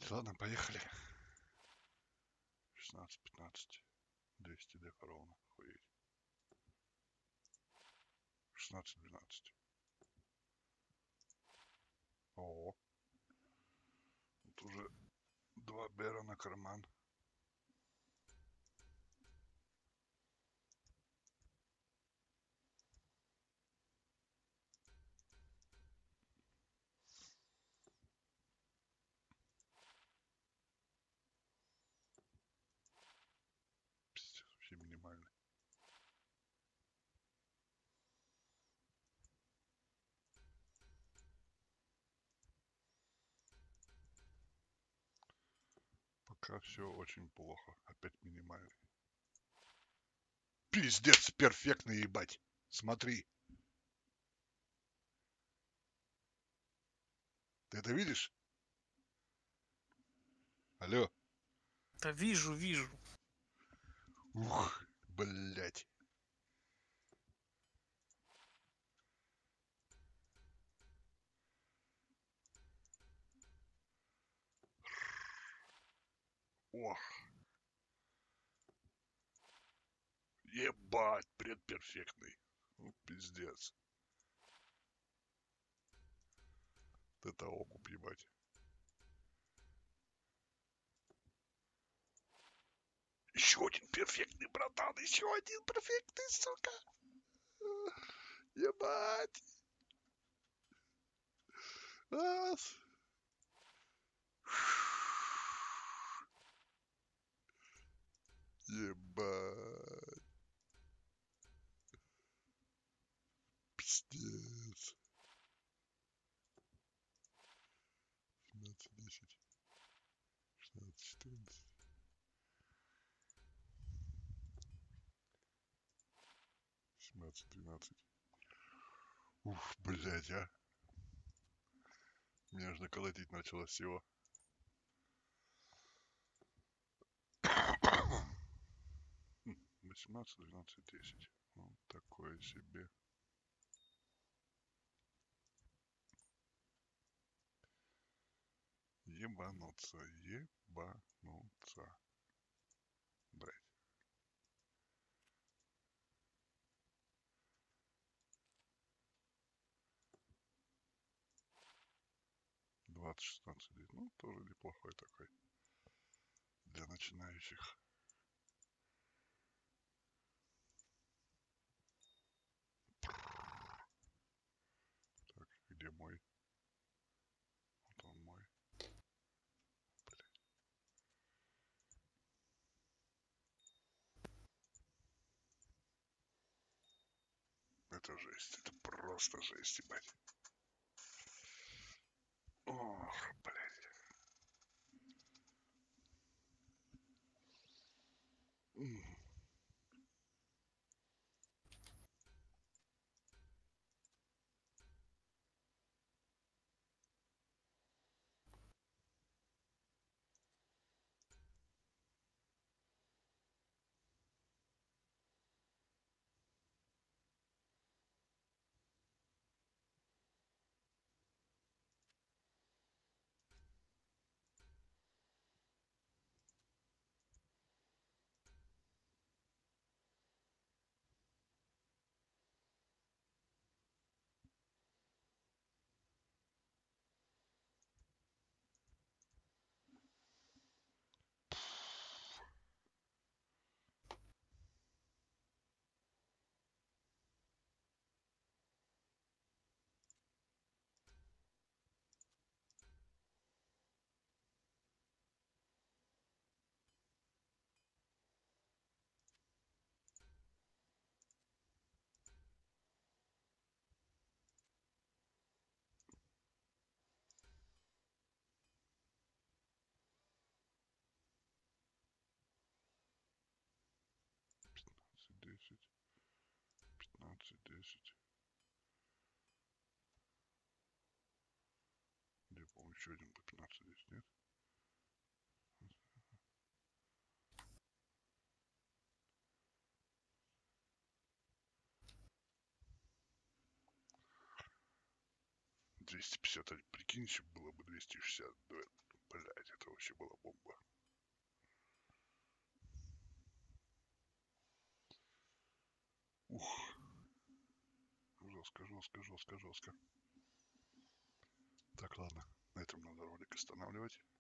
Ладно, поехали. 16, 15, 200 дека ровно. Охуеть. 16, 12. О, тут уже 2 бера на карман. Пиздец, вообще минимальный. Пока все очень плохо. Опять минимальный. Пиздец, перфектный, ебать. Смотри. Ты это видишь? Алло. Да вижу, вижу. Ух, блять. Ох. Ебать, предперфектный. Ну, пиздец. Это окуп, ебать. Еще один перфектный, братан. Еще один перфектный, сука. Ебать. Раз. Ебать. Пиздец. 17, 10. 16, 14. 17, 12. Ух, блядь, а. Меня аж наколотить начало всего. 18, 12, 10. Ну, такое себе. Ебануться, ебануться. Блять. 20, 16, 10. Ну, тоже неплохой такой. Для начинающих. Так, где мой? Вот он мой. Блять. Это жесть. Это просто жесть, ебать. Ох, блядь. Десять, 15, 10. Я помню, еще один по 15, 10, нет? $250, прикинь, еще было бы 260. Блять, это вообще была бомба. Ух. Жестко, жестко, жестко, жестко. Так, ладно. На этом надо ролик останавливать.